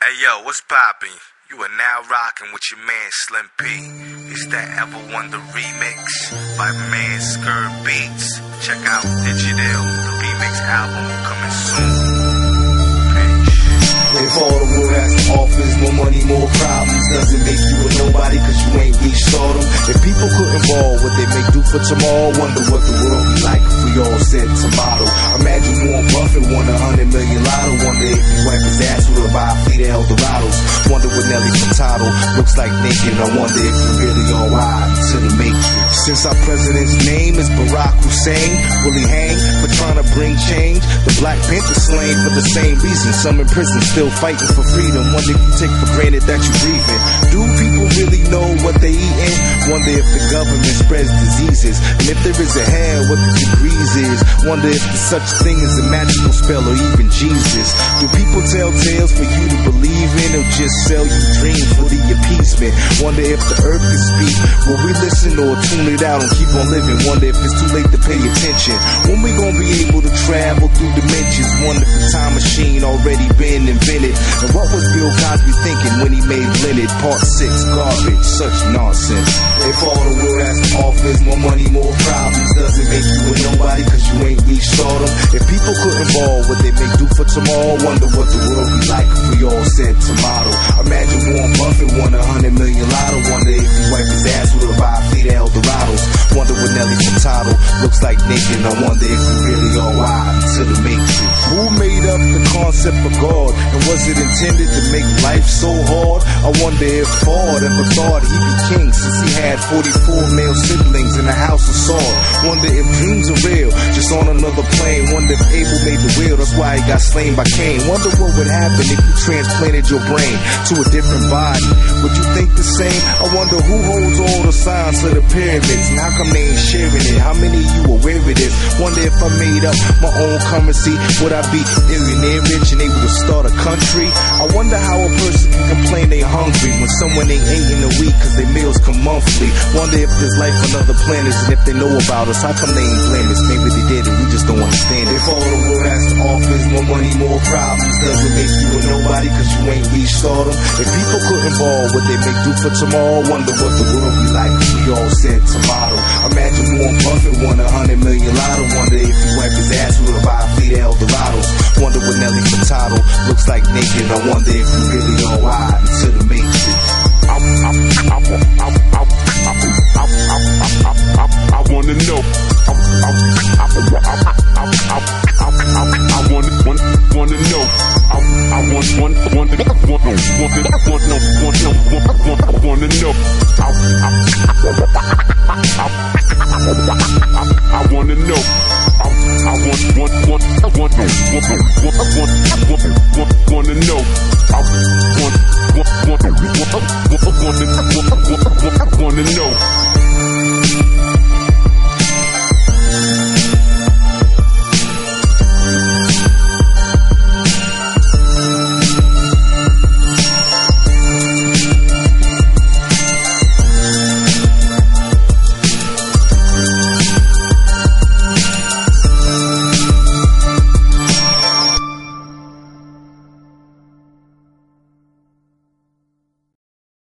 Hey yo, what's poppin'? You are now rockin' with your man Slim P. It's that Ever Wonder remix by man Skrr Beats. Check out Digital, the remix album coming soon. If all the world has to offer is more money, more problems, doesn't make you a nobody cause you ain't reached stardom. If people couldn't ball what they make do for tomorrow, wonder what the world be like if we all said tomato. Imagine Warren Buffett won $100 million lotto. Wonder if he wipe his ass with a buy a fleet of Eldorados. Wonder what Nelly Furtado looks like naked. I wonder if you really all ride to the matrix. Since our president's name is Barack Hussein, will he hang for trying to bring change? The Black Panther slain for the same reason. Some in prison still fighting for freedom. Wonder if you take for granted that you're breathing. Do people really know what they eating? Wonder if the government spreads diseases. And if there is a hell, what the degrees is. Wonder if there's such thing as a magical spell or even Jesus. Do people tell tales for you to believe in or just sell you dreams for the appeasement? Wonder if the earth can speak. Will we listen or tune it out and keep on living? Wonder if it's too late to pay attention. When we gonna be able to travel through dimensions? Wonder if the time machine already been invented. And what was Bill Cosby thinking when he made Leonard? Part 6, garbage, such nonsense. If all the world has to offer is more money, more problems, doesn't make you a nobody cause you ain't reached stardom. If people couldn't ball what they make do for tomorrow, wonder what the world be like if we all said tomato. Imagine Warren Buffett won $100 million lotto. Wonder if he wiped his ass with a buy a fleet of Eldorados. Wonder what Nelly Furtado looks like naked. I wonder if we really all ride to the matrix. Who made up the concept of God? And was it intended to make life so hard? I wonder if Ford ever thought he'd be king since he had 44 male siblings in a house of salt. Wonder if dreams are real, just on another plane. Wonder if Abel made the wheel, that's why he got slain by Cain. Wonder what would happen if you transplanted your brain to a different body. Would you think the same? I wonder who holds all the signs of the pyramids and how come they ain't sharing it? How many of you aware of this? Wonder if I made up my own currency, would I be millionaire rich and able to start a country? I wonder how a person can complain they hungry when someone ain't ate in a week cause their meals come monthly. Wonder if there's life on other planets and if they know about us, how come they ain't blameless? Maybe they did and we just don't understand it. If all the world has to offer is more money, more problems, doesn't make you a nobody cause you ain't reached stardom. If people couldn't ball what they make do for tomorrow, wonder what the world be like if we all said tomato. Imagine Warren Buffett won $100 million lotto. Wonder if he wiped his ass with a buy a fleet of Eldorados. Wonder what Nelly Furtado looks like naked. I wonder if we really all ride to the matrix. I wanna know. Wanna know. Wanna know. I wanna know.